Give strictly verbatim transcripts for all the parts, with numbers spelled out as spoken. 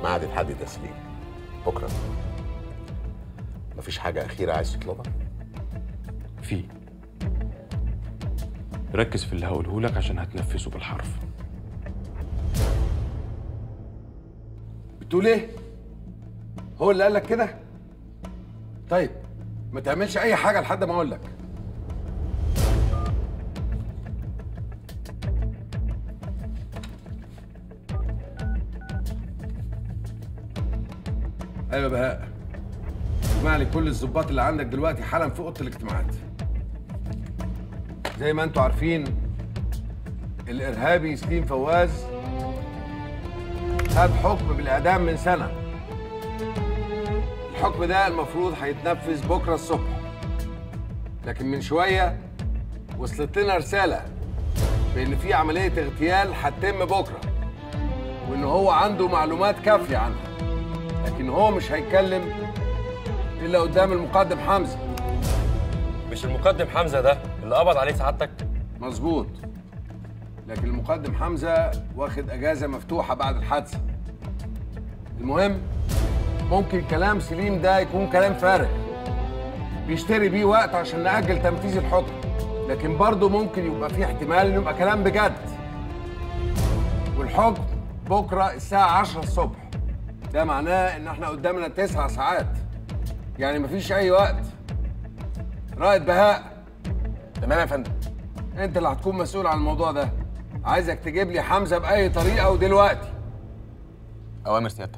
ميعاد اتحدد يا سليم، بكره. مفيش حاجه اخيره عايز تطلبها؟ في. ركز في اللي هقوله لك عشان هتنفذه بالحرف. بتقول ايه؟ هو اللي قال لك كده؟ طيب ما تعملش اي حاجه لحد ما اقول لك. ايوه بهاء، اسمع لي كل الظباط اللي عندك دلوقتي حالا في اوضه الاجتماعات. زي ما انتوا عارفين الارهابي سليم فواز خد حكم بالاعدام من سنه. الحكم ده المفروض هيتنفذ بكره الصبح، لكن من شويه وصلت لنا رساله بان في عمليه اغتيال هتتم بكره، وان هو عنده معلومات كافيه عنها، لكن هو مش هيتكلم الا قدام المقدم حمزه. مش المقدم حمزه ده اللي قبض عليه سعادتك؟ مظبوط، لكن المقدم حمزه واخد اجازه مفتوحه بعد الحادثه. المهم ممكن كلام سليم ده يكون كلام فارغ بيشتري بيه وقت عشان نأجل تنفيذ الحكم، لكن برضه ممكن يبقى فيه احتمال انه يبقى كلام بجد. والحكم بكره الساعه عشرة الصبح، ده معناه ان احنا قدامنا تسع ساعات، يعني مفيش اي وقت. رائد بهاء. تمام يا فندم. انت اللي هتكون مسؤول عن الموضوع ده، عايزك تجيب لي حمزه باي طريقه ودلوقتي. اوامر سيادتك.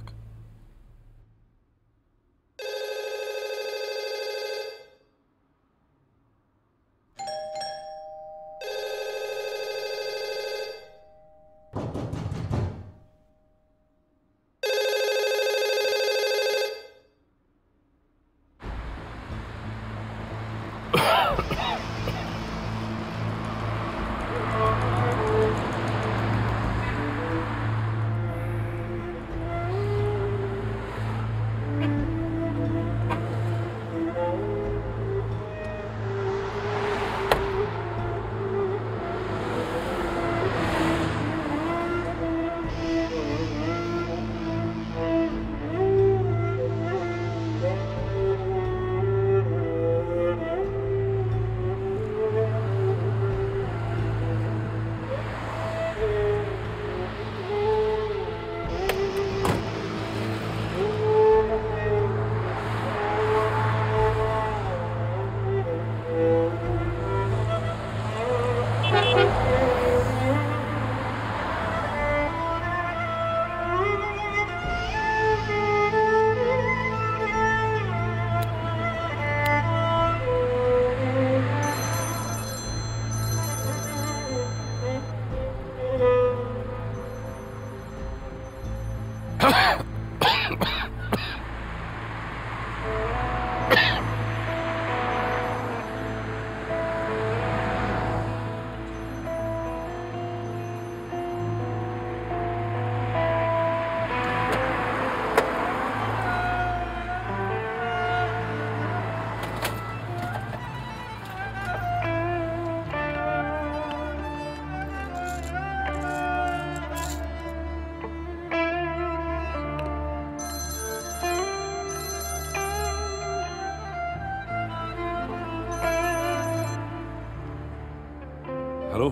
الو.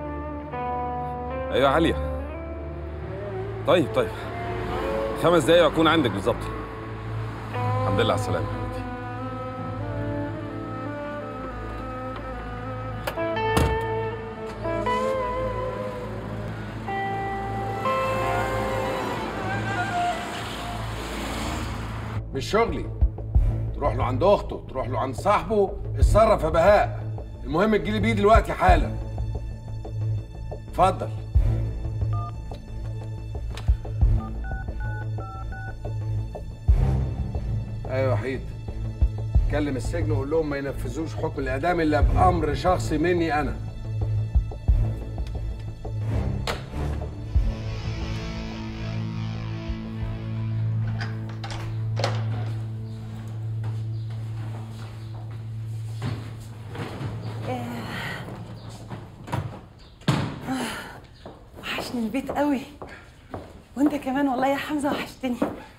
ايوه عليا. طيب طيب خمس دقايق واكون عندك بالظبط. الحمد لله على السلامه يا حبيبتي. مش شغلي. تروح له عند اخته، تروح له عند صاحبه، اتصرف يا بهاء. المهم تجيلي بيه دلوقتي حالا. اتفضل. ايوه وحيد، كلم السجن وقول لهم ما ينفذوش حكم الاعدام الا بامر شخصي مني انا. وحشني البيت قوي. وانت كمان والله يا حمزه وحشتني.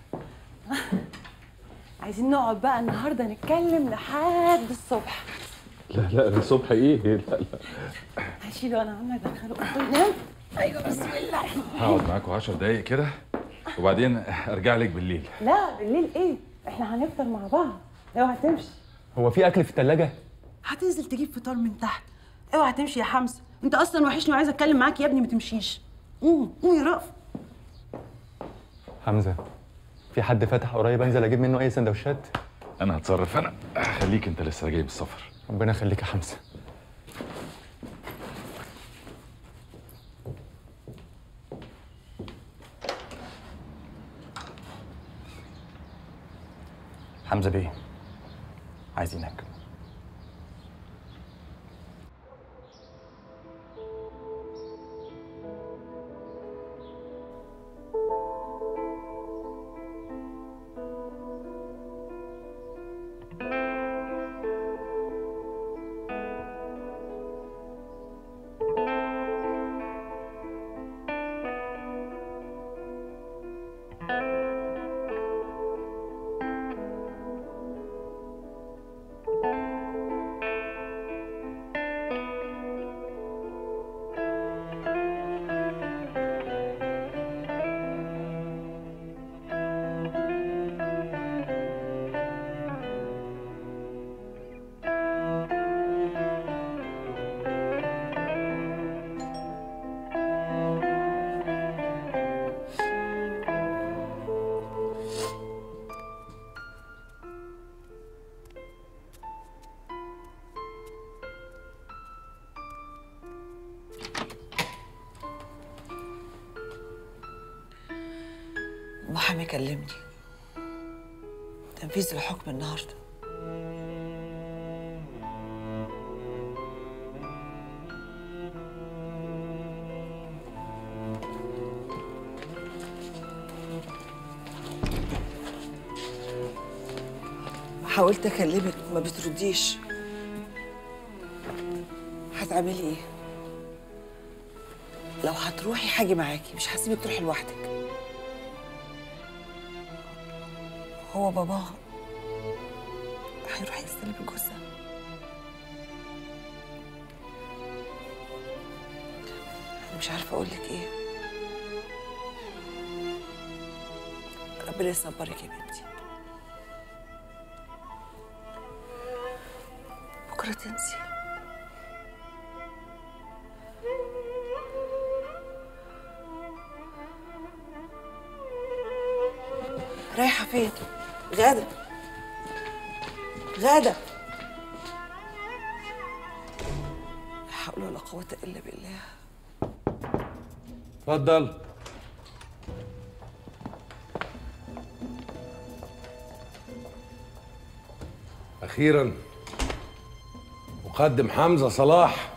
عايزين نقعد بقى النهارده نتكلم لحد الصبح. لا لا الصبح ايه؟ لا لا هشيله انا عمال ادخله اوضته ينام. ايوه بسم الله. هقعد معاكوا عشر دقايق كده وبعدين ارجع لك بالليل. لا بالليل ايه؟ احنا هنفطر مع بعض. اوعى تمشي. هو في اكل في الثلاجه؟ هتنزل تجيب فطار من تحت. اوعى تمشي يا حمزه، انت اصلا وحشني وعايزه اتكلم معاك يا ابني، ما تمشيش. قوم قوم يا رأف. حمزه في حد فتح قريب انزل اجيب منه اي سندوتشات؟ انا هتصرف، انا خليك انت لسه جاي من السفر. ربنا يخليك يا حمزه. حمزه بيه عايزينك. محامي كلمني تنفيذ الحكم النهارده. حاولت اكلمك ما بترديش. هتعملي ايه؟ لو هتروحي حاجي معاكي، مش هسيبك تروحي لوحدك. هو باباها هيروح يستلم الجثة. أنا مش عارفة أقول لك إيه. ربنا يصبرك يا بنتي. بكرة تنسي. رايحة فين؟ غادة غادة لا حول ولا قوة إلا بالله. اتفضل. أخيراً مقدم حمزة صلاح.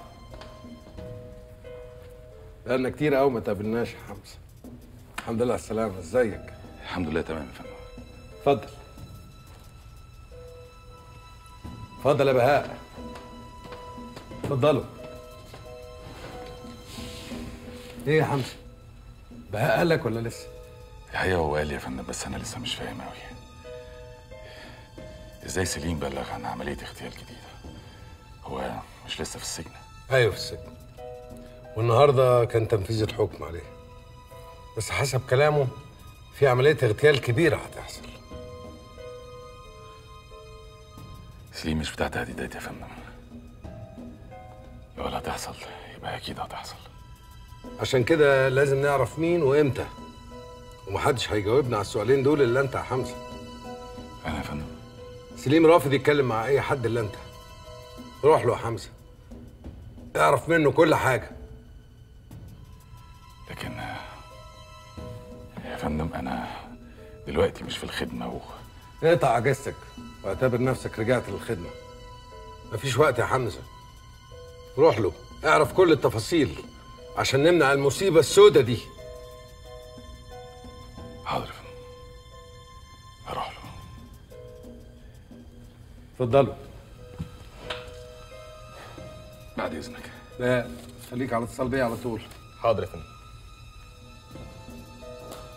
بقالنا كتير قوي ما تقابلناش يا حمزة. الحمد لله على السلامة، ازيك؟ الحمد لله تمام يا فندم. اتفضل. اتفضل يا بهاء. اتفضلوا. ايه يا حمزة؟ بهاء قال لك ولا لسه؟ الحقيقة هو قال يا فندم، بس أنا لسه مش فاهم أوي. إزاي سليم بلغ عن عملية اغتيال جديدة؟ هو مش لسه في السجن؟ أيوه في السجن. والنهارده كان تنفيذ الحكم عليه. بس حسب كلامه في عملية اغتيال كبيرة هتحصل. سليم مش بتاع تهديدات يا فندم. لو هتحصل يبقى أكيد هتحصل. عشان كده لازم نعرف مين وإمتى. ومحدش هيجاوبنا على السؤالين دول إلا أنت يا حمزة. أنا يا فندم؟ سليم رافض يتكلم مع أي حد إلا أنت. روح له يا حمزة. اعرف منه كل حاجة. لكن يا فندم أنا دلوقتي مش في الخدمة و... اقطع اجازتك واعتبر نفسك رجعت للخدمة. مفيش وقت يا حمزة. روح له اعرف كل التفاصيل عشان نمنع المصيبة السوداء دي. حاضر يا فندم. هروح له. اتفضلوا. بعد إذنك. لا خليك على اتصال بيا على طول. حاضر يا فندم.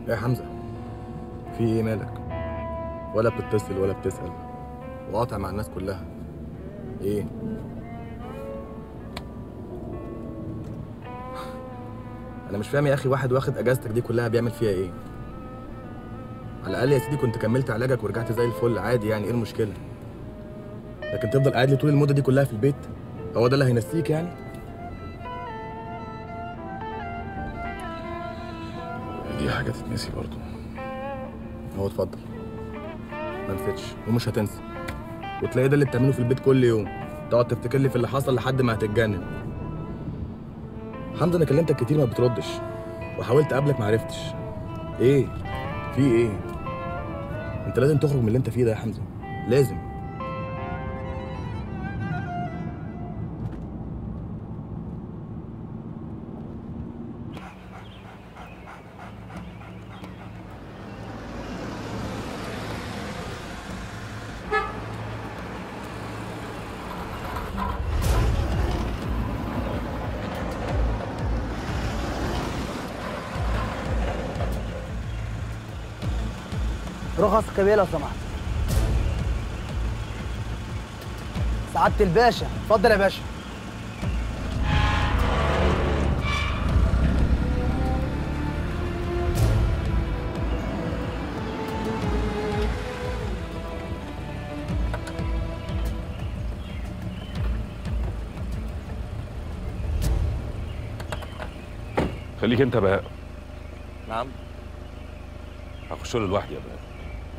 يا حمزه في ايه مالك؟ ولا بتتصل ولا بتسال وقاطع مع الناس كلها ايه؟ انا مش فاهم يا اخي، واحد واخد اجازتك دي كلها بيعمل فيها ايه؟ على الاقل يا سيدي كنت كملت علاجك ورجعت زي الفل عادي، يعني ايه المشكله؟ لكن تفضل قاعد لي طول المده دي كلها في البيت؟ هو ده اللي هينسيك يعني؟ دي حاجه تتنسي برضه. هو اتفضل، ما نسيتش ومش هتنسى، وتلاقي ده اللي بتعمله في البيت كل يوم، تقعد تفتكر لي في اللي حصل لحد ما هتتجنن. حمزه انا كلمتك كتير ما بتردش، وحاولت اقابلك ما عرفتش. ايه؟ في ايه؟ انت لازم تخرج من اللي انت فيه ده يا حمزه، لازم. رخص كبيرة لو سمحت. سعادة الباشا، اتفضل يا باشا. خليك انت بقى. نعم. هخش له لوحدي يا بقى.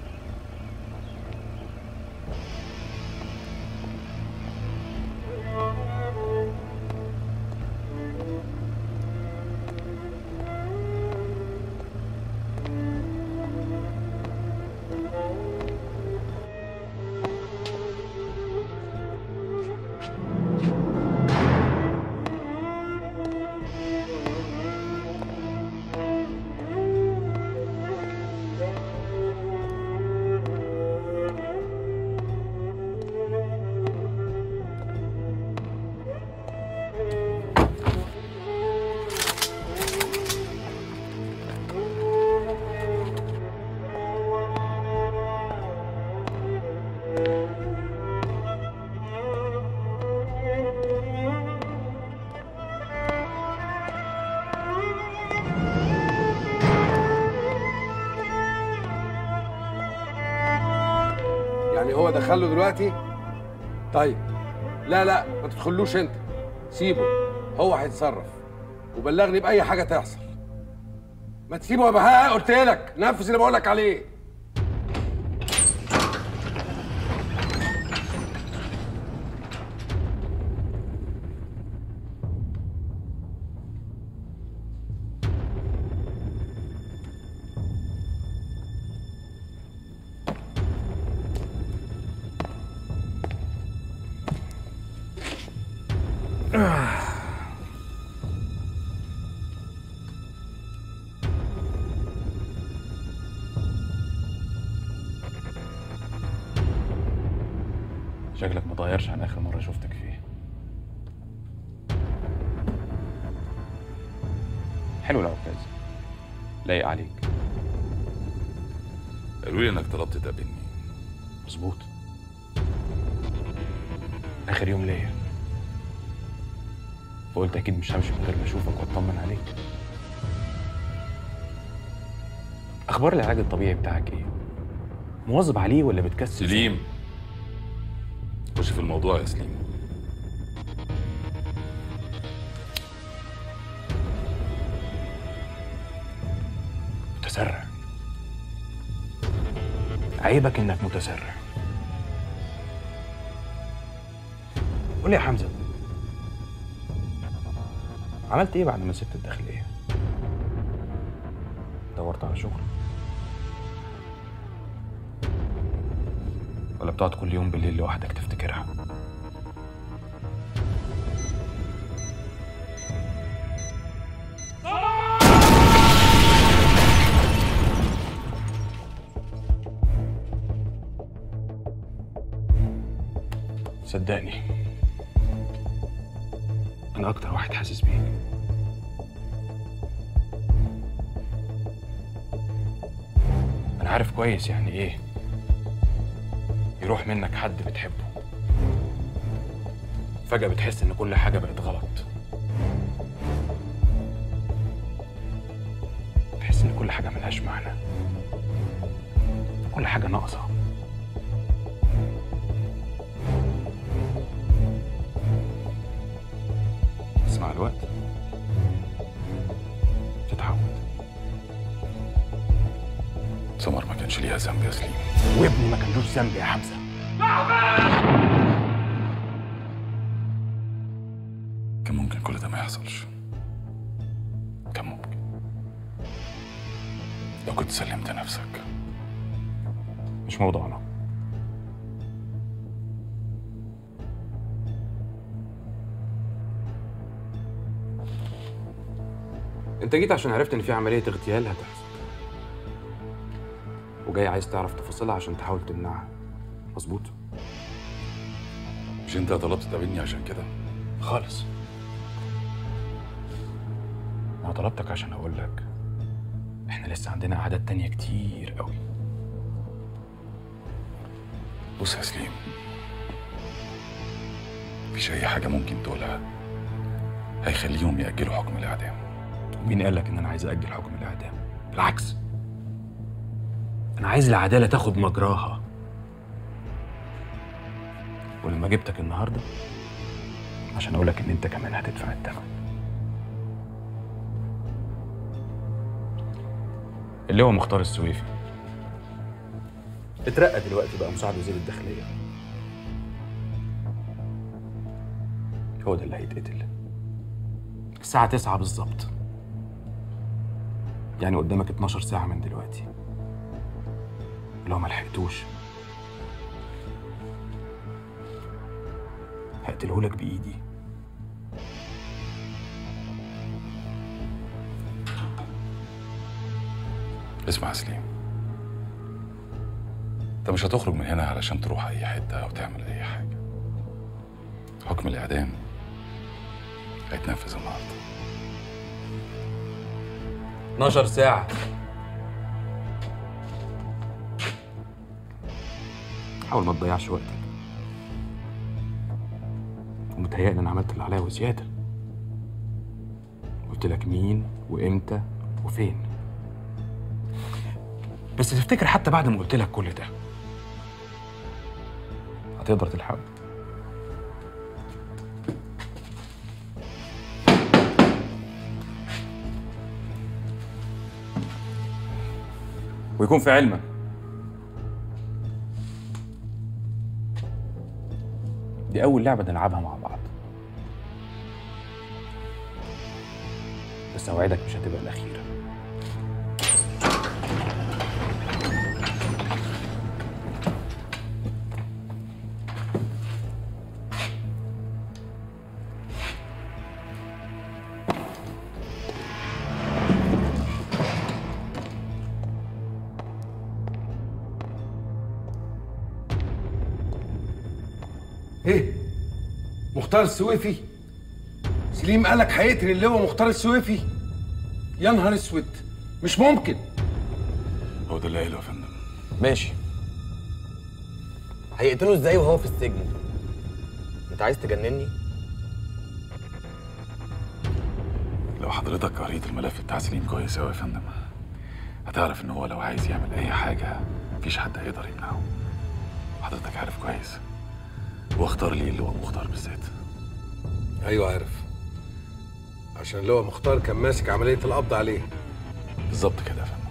يعني هو دخله دلوقتي؟ طيب لا لا ما تدخلوش انت، سيبه هو هيتصرف، وبلغني باي حاجه تحصل. ما تسيبه يا بهاء، قلت لك نفذ اللي بقول لك عليه. شكلك متغيرش عن اخر مره شفتك فيه. حلو العكاز، لايق عليك. قالوا لي انك طلبت تقابلني. مظبوط، اخر يوم ليا، فقلت اكيد مش همشي من غير ما اشوفك واطمن عليك. اخبار العلاج الطبيعي بتاعك ايه؟ مواظب عليه ولا بتكسل؟ سليم، خش في الموضوع يا سليم. متسرع، عيبك انك متسرع. قول لي يا حمزه، عملت ايه بعد ما سبت الداخليه؟ دورت على شغل ولا بتقعد كل يوم بالليل لوحدك تفتكرها؟ صدقني أنا أكتر واحد حاسس بيك. انا عارف كويس يعني ايه يروح منك حد بتحبه، فجأة بتحس ان كل حاجة بقت غلط، تحس ان كل حاجة ملهاش معنى، كل حاجة ناقصة. بس مع الوقت تتعود. سمر ما كانش ليها ذنب يا سليم، وابني ما كانلوش ذنب يا حمزة. كان ممكن كل ده ما يحصلش، كان ممكن لو كنت سلمت نفسك. مش موضوعنا. انت جيت عشان عرفت ان في عملية اغتيال هتحصل، وجاي عايز تعرف تفاصيلها عشان تحاول تمنعها، مظبوط؟ مش انت طلبت تقابلني عشان كده؟ خالص. انا طلبتك عشان اقول لك احنا لسه عندنا اعداد تانية كتير قوي. بص يا سليم، مفيش اي حاجة ممكن تقولها هيخليهم يأجلوا حكم الإعدام. مين قال لك ان انا عايز اجل حكم الاعدام؟ بالعكس، انا عايز العداله تاخد مجراها. ولما جبتك النهارده عشان اقول لك ان انت كمان هتدفع الثمن. اللي هو مختار السويفي اترقى دلوقتي بقى مساعد وزير الداخليه. هو ده اللي هيتقتل الساعه تسعة بالظبط، يعني قدامك اتناشر ساعة من دلوقتي. لو ما لحقتوش هقتلهولك بإيدي. اسمع يا سليم، انت مش هتخرج من هنا علشان تروح اي حتة او تعمل اي حاجة. حكم الإعدام هيتنفذ النهارده. اتناشر ساعة. حاول ما تضيعش وقتك. ومتهيألي أنا عملت اللي عليا وزيادة. قلت لك مين وإمتى وفين. بس تفتكر حتى بعد ما قلت لك كل ده هتقدر تلحقه؟ ويكون في علمك دي أول لعبة نلعبها مع بعض، بس أوعدك مش هتبقى الأخيرة. ايه؟ مختار السويفي؟ سليم قالك هيقتل اللي هو مختار السويفي؟ يا نهار اسود، مش ممكن. هو ده اللي قايله يا فندم. ماشي. هيقتله ازاي وهو في السجن؟ انت عايز تجنني؟ لو حضرتك قريت الملف بتاع سليم كويس قوي يا فندم هتعرف ان هو لو عايز يعمل اي حاجة مفيش حد هيقدر يمنعه. حضرتك عارف كويس. واختار لي اللي هو مختار بالذات. ايوه عارف، عشان اللي هو مختار كان ماسك عملية القبض عليه. بالظبط كده يا فندم.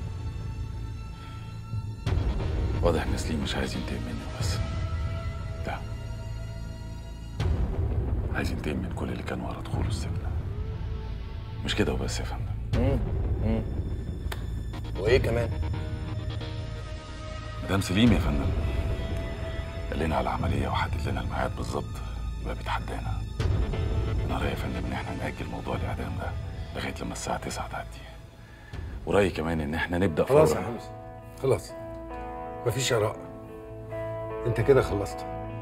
واضح ان سليم مش عايز ينتقم مني بس، لا، عايز ينتقم من كل اللي كان ورا دخوله السجن. مش كده وبس يا فندم. امم امم وايه كمان؟ مدام سليم يا فندم قال لنا على عملية وحدد لنا الميعاد بالظبط، يبقى بيتحدانا. أنا رأيي يا فندم إن إحنا نأجل موضوع الإعدام ده لغاية لما الساعة تسعة تعدي. ورأيي كمان إن إحنا نبدأ خلاص يا حمزة، خلاص، مفيش آراء. أنت كده خلصت.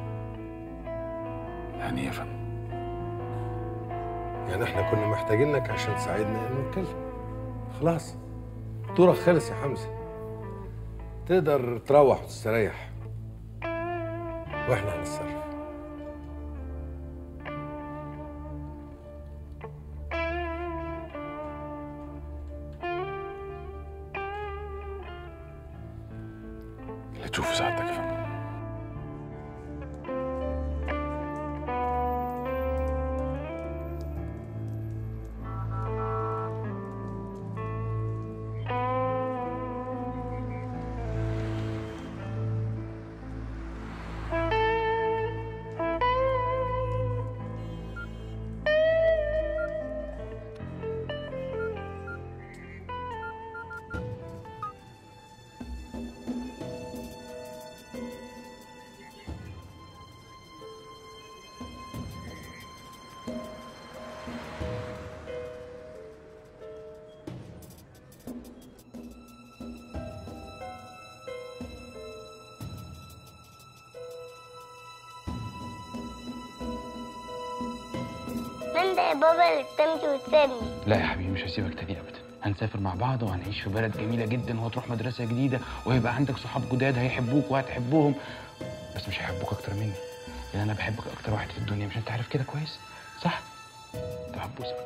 يعني إيه يا فندم؟ يعني إحنا كنا محتاجينك عشان تساعدنا إنه نتكلم. خلاص، دورك خلص يا حمزة. تقدر تروح وتستريح واحنا هنتصرف. اللي تشوفه سعادتك يا فندم. من ده يا بابا اللي تمشي وتسيبني؟ لا يا حبيبي، مش هسيبك تاني ابدا. هنسافر مع بعض وهنعيش في بلد جميله جدا، وهتروح مدرسه جديده، وهيبقى عندك صحاب جداد هيحبوك وهتحبهم، بس مش هيحبوك اكتر مني، لان انا بحبك اكتر واحد في الدنيا. مش انت عارف كده كويس؟ صح؟ طب هبوسك.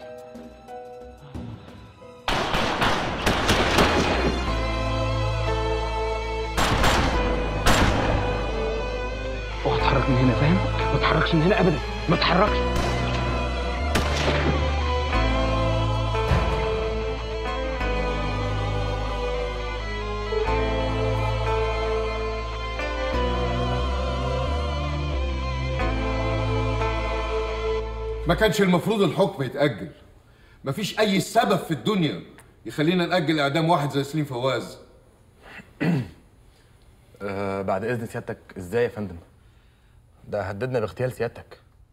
اوعى تتحرك من هنا، فاهم؟ ما تتحركش من هنا ابدا، ما تتحركش. ما كانش المفروض الحكم يتأجل. مفيش أي سبب في الدنيا يخلينا نأجل إعدام واحد زي سليم فواز. أه بعد إذن سيادتك، إزاي يا فندم؟ ده هددنا باغتيال سيادتك.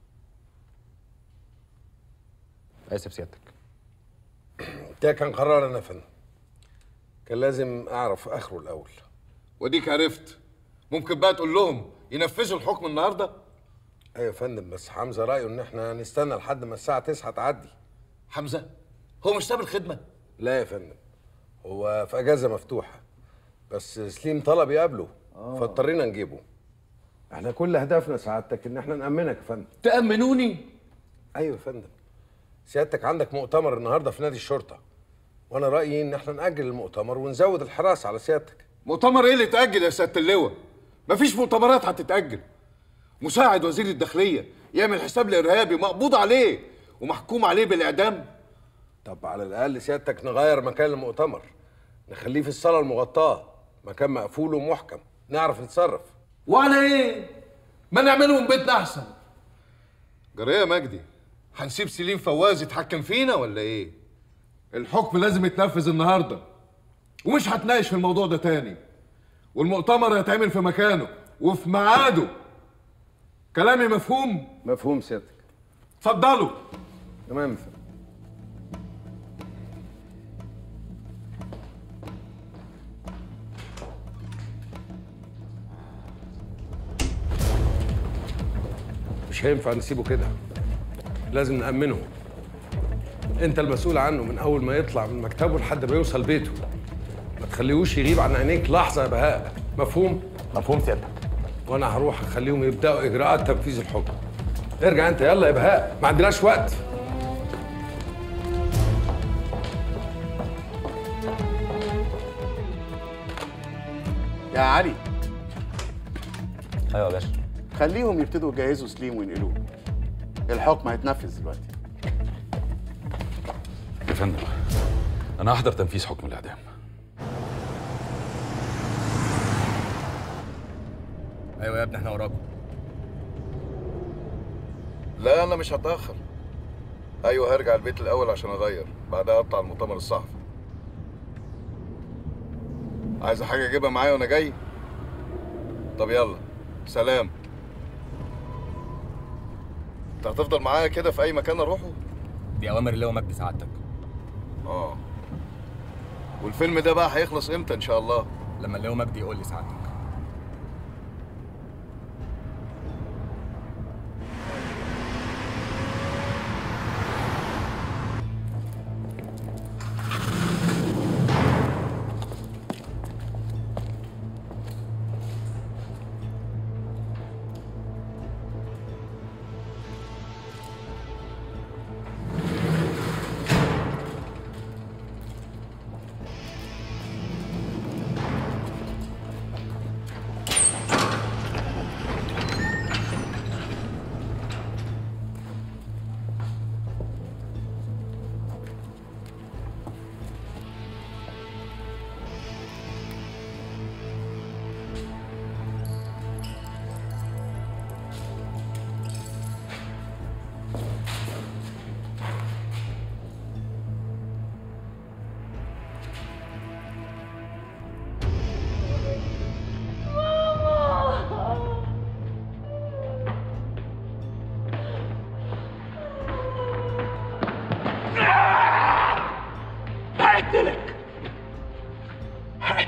آسف سيادتك. ده كان قرار أنا يا فندم. كان لازم أعرف آخره الأول. وديك عرفت. ممكن بقى تقول لهم ينفذوا الحكم النهارده؟ ايوه يا فندم، بس حمزه رايه ان احنا نستنى لحد ما الساعه تسعة تعدي. حمزه هو مش ساب الخدمه؟ لا يا فندم، هو في اجازه مفتوحه، بس سليم طلب يقابله آه. فاضطرينا نجيبه. احنا كل هدفنا سعادتك ان احنا نامنك يا فندم. تامنوني؟ ايوه يا فندم. سيادتك عندك مؤتمر النهارده في نادي الشرطه، وانا رايي ان احنا ناجل المؤتمر ونزود الحراسه على سيادتك. مؤتمر ايه اللي يتاجل يا سياده اللواء؟ مفيش مؤتمرات هتتاجل. مساعد وزير الداخلية يعمل حساب لإرهابي مقبوض عليه ومحكوم عليه بالإعدام. طب على الأقل سيادتك نغير مكان المؤتمر، نخليه في الصالة المغطاة، مكان مقفول ومحكم نعرف نتصرف. وعلى إيه؟ ما نعمله من بيتنا أحسن. جريه يا مجدي، هنسيب سليم فواز يتحكم فينا ولا إيه؟ الحكم لازم يتنفذ النهاردة، ومش هتناقش في الموضوع ده تاني، والمؤتمر هيتعمل في مكانه وفي ميعاده. كلامي مفهوم؟ مفهوم سيادتك. اتفضلوا. تمام يا فندم. مش هينفع نسيبه كده، لازم نأمنه. انت المسؤول عنه من اول ما يطلع من مكتبه لحد ما يوصل بيته. ما تخليهوش يغيب عن عينيك لحظه يا بهاء. مفهوم؟ مفهوم سيادتك. وانا هروح اخليهم يبداوا اجراءات تنفيذ الحكم. ارجع انت يلا يا بهاء، ما عندناش وقت. يا علي. ايوه يا باشا. خليهم يبتدوا يجهزوا سليم وينقلوه. الحكم هيتنفذ دلوقتي. يا فندم، انا هحضر تنفيذ حكم الاعدام. ايوه يا ابني، احنا وراكم. لا انا مش هتاخر. ايوه هرجع البيت الاول عشان اغير، بعدها اطلع المؤتمر الصحفي. عايز حاجه اجيبها معايا وانا جاي؟ طب يلا سلام. انت هتفضل معايا كده في اي مكان اروحه؟ دي اوامر اللواء مجدي سعادتك. اه. والفيلم ده بقى هيخلص امتى ان شاء الله؟ لما اللواء مجدي يقول لي سعادتك.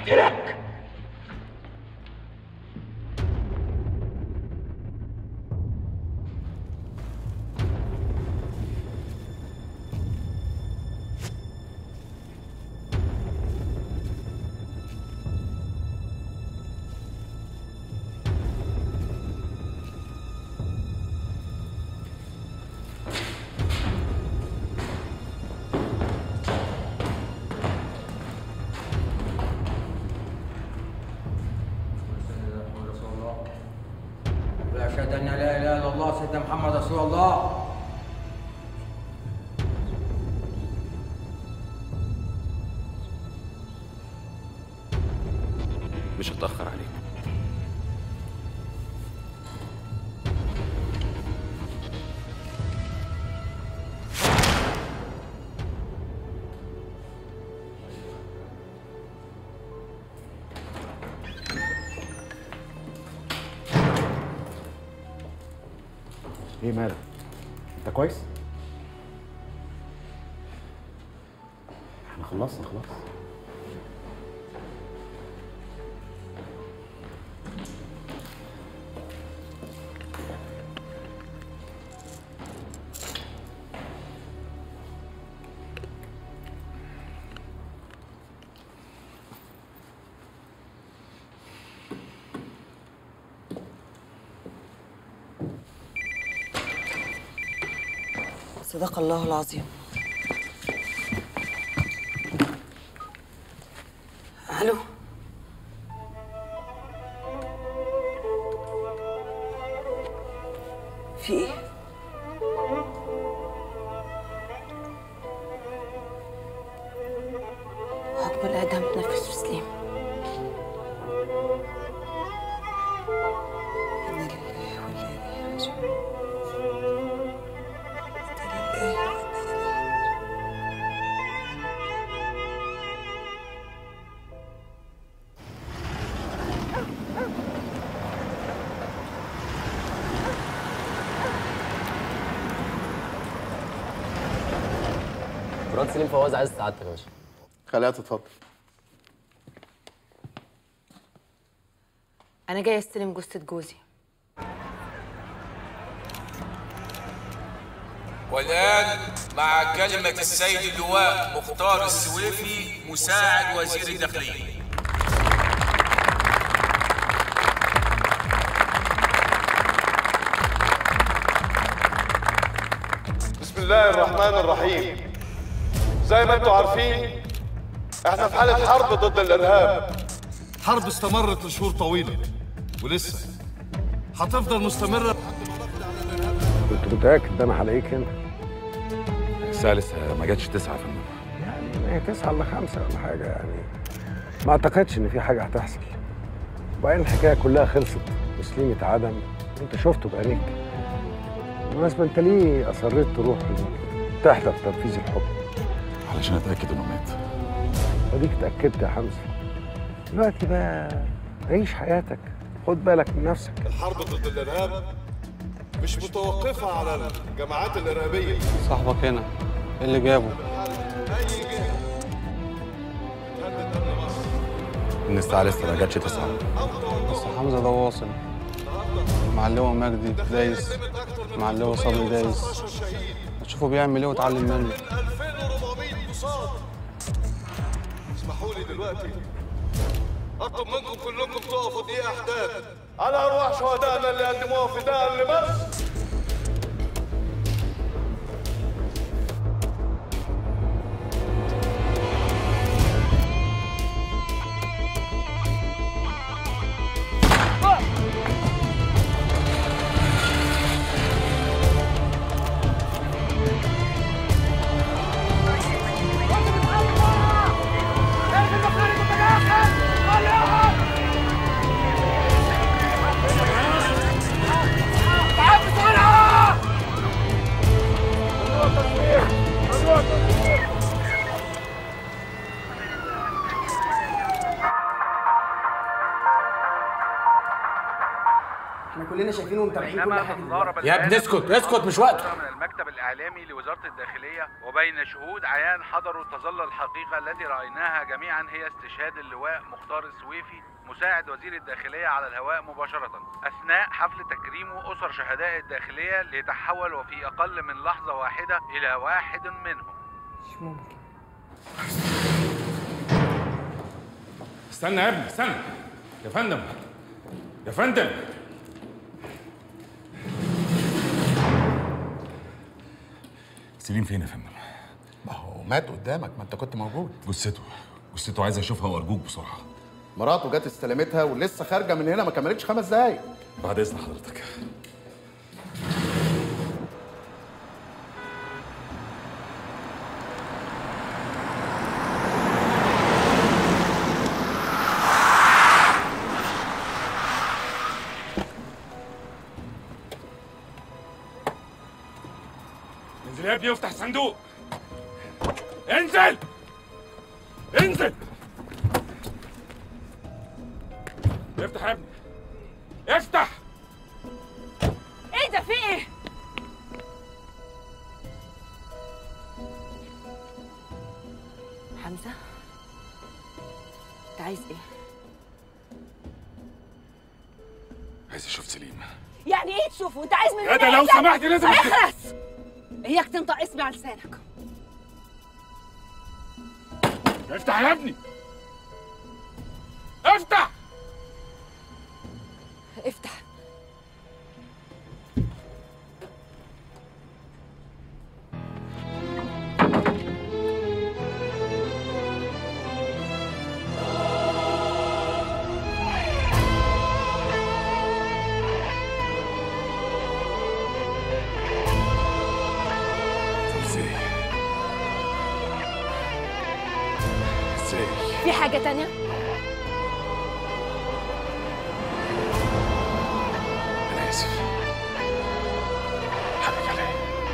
هقتلك. أشهد أن لا إله إلا الله سيدنا محمد رسول الله. مش هتأخر عليك. ايه مالك؟ انت كويس؟ احنا خلصنا خلاص. صدق الله العظيم. الو، في ايه؟ حكم الاعدام اتنفذ في سليم. انا لله وانا اليه راجعون. مراد سليم فواز عايز سعادتك يا باشا. خليها تتفضل. انا جاي استلم جثه جوزي. والآن مع كلمة السيد اللواء مختار السويفي مساعد وزير الداخلية. بسم الله الرحمن الرحيم. زي ما انتم عارفين احنا في حالة حرب ضد الإرهاب. حرب استمرت لشهور طويلة ولسه هتفضل مستمرة. كنت متأكد ده انا هلاقيك هنا. الساعة لسه ما جاتش تسعة يا فندم. يعني هي تسعة إلا خمسة ولا حاجة يعني. ما أعتقدش إن في حاجة هتحصل. وبعدين الحكاية كلها خلصت وسليم اتعدم وأنت شفته بعينيك. بالمناسبة أنت ليه أصريت تروح تحضر تنفيذ الحكم؟ علشان أتأكد إنه مات. اديك اتأكدت يا حمزة. دلوقتي بقى عيش حياتك، خد بالك من نفسك. الحرب ضد الإرهاب مش متوقفة على الجماعات الإرهابية. صاحبك هنا ايه اللي جابه؟ إن الساعة لسه ما جاتش تسعة. بس حمزة ده واصل مع اللواء مجدي دايس، مع اللواء صبري دايس. هتشوفه بيعمل ايه وتعلم منه. اسمحوا لي دلوقتي اطلب منكم كلكم تقفوا دقيقة احداث على ارواح شهدائنا اللي قدموها فداء لمصر. احنا كلنا شايفين ومتابعين كل حاجه. يا ابني اسكت اسكت مش وقته. إعلامي لوزارة الداخلية وبين شهود عيان حضروا تظل الحقيقة التي رأيناها جميعا هي استشهاد اللواء مختار السويفي مساعد وزير الداخلية على الهواء مباشرة أثناء حفل تكريمه أسر شهداء الداخلية ليتحول وفي أقل من لحظة واحدة إلى واحد منهم. مش ممكن. استنى يا ابني استنى يا فندم يا فندم سليم فين يا فندم؟ ما هو مات قدامك، ما انت كنت موجود. جثته جثته عايز اشوفها وارجوك بسرعه. مراته جت استلمتها ولسه خارجه من هنا ما كملتش خمس دقايق. بعد اذن حضرتك. انزل يا ابني وافتح صندوق. انزل انزل افتح يا ابني افتح. ايه ده في ايه؟ حمزة انت عايز ايه؟ عايز اشوف سليم. يعني ايه تشوفه؟ انت عايز مني يا ده لو سمحتي لازم اخرس. اياك تنطق اسمي على لسانك. افتح يا ابني افتح. افتح. في حاجة تانية؟ أنا آسف. حقك عليا.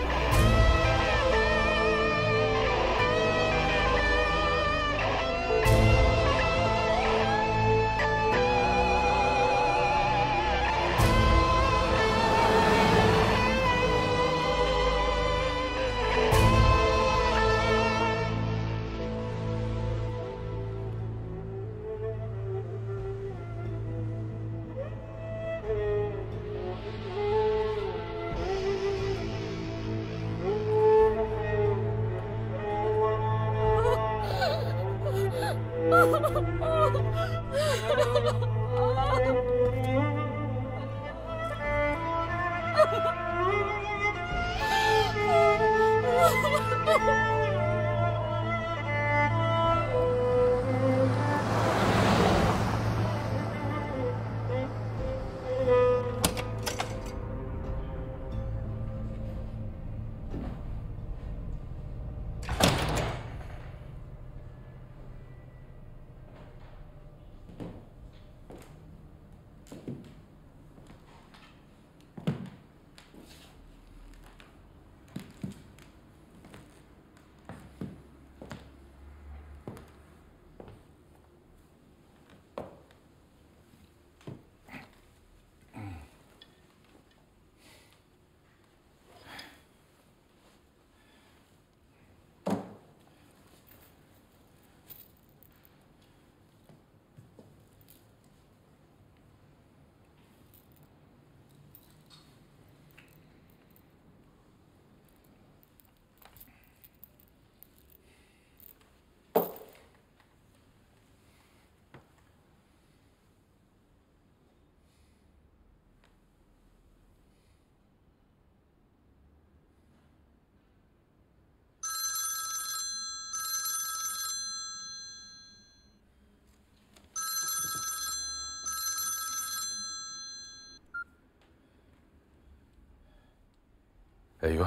ايوه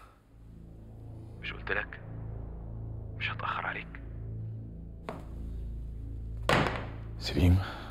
مش قلت لك مش هتأخر عليك. سليم